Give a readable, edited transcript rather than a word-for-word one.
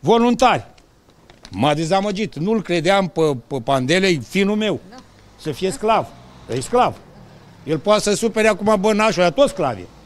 voluntari. M-a dezamăgit. Nu-l credeam pe Pandelei, finul meu, să fie sclav. E sclav. El poate să supere acum bănașul, dar toți sclavi.